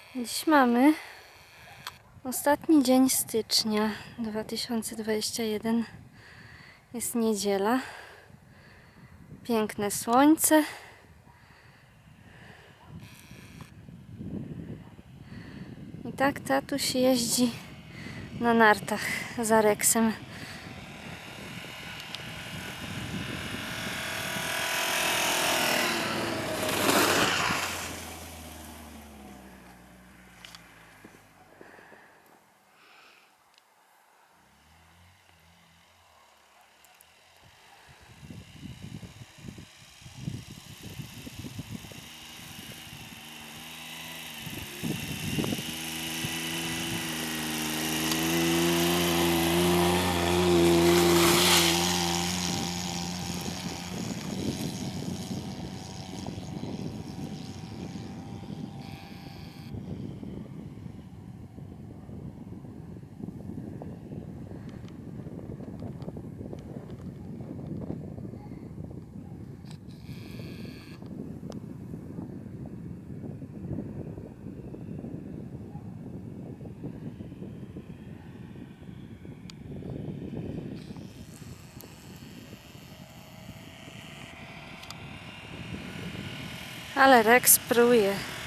Dziś mamy ostatni dzień stycznia 2021. Jest niedziela. Piękne słońce. I tak tatuś jeździ na nartach za Rexem. Ale Rex pruje.